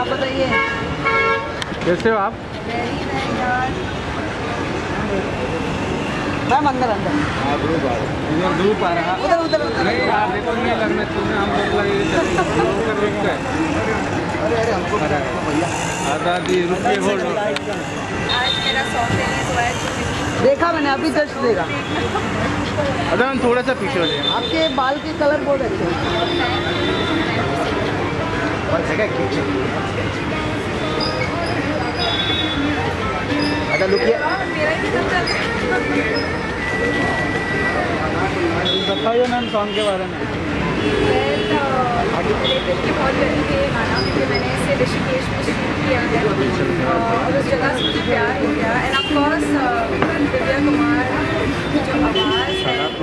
आप बताइए कैसे हो आप? मैम अंदर अंदर इधर धूप आ रहा उधर उधर उधर। नहीं यार, देखो नहीं लगना तुम्हें, हम लोग लगेगा अरे अरे हमको भैया आज़ादी रुपये होल्ड। आज मेरा सॉन्ग रिलीज हुआ है। देखा मैंने अभी जस्ट देखा। अगर हम थोड़ा सा पीछे हो जाए। आपके बाल के कलर बहुत अच्छे बताइए मैम सॉन्ग के बारे में। बहुत तरीके गाना क्योंकि मैंने इसे ऋषिकेश में शूट किया है और उस जगह से मुझे प्यार हो गया। And of course Divya Kumar की जो आवाज़ है